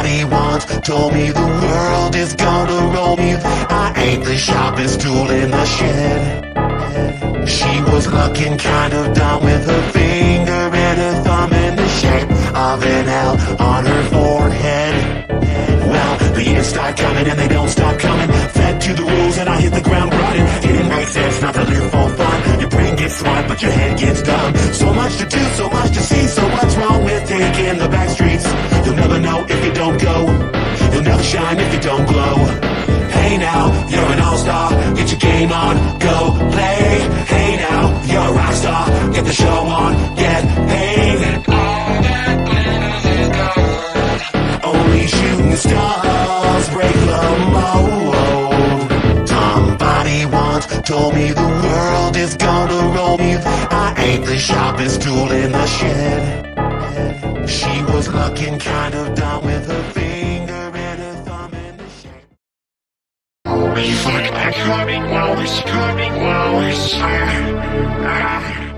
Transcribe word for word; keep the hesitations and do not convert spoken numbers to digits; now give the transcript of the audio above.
Somebody once told me the world is gonna roll me. I ain't the sharpest tool in the shed. She was looking kind of dumb with her finger and her thumb in the shape of an L on her forehead. Well, the years start coming and they don't stop coming. Fed to the rules and I hit the ground running. It didn't make sense not to live for fun. Your brain gets smart but your head gets dumb. So much to do, so much to see. So what's wrong with taking the back streets? You'll never know if you don't go. You'll never shine if you don't glow. Hey now, you're an all-star. Get your game on, go play. Hey now, you're a rock star. Get the show on, get paid. All that glitters is gold. Only shooting stars break the mold. Somebody once told me the world is gonna roll me. I ain't the sharpest tool in the shed. She was looking kind of dumb with her finger and her thumb in the shade. Always like that coming, always coming, always sad.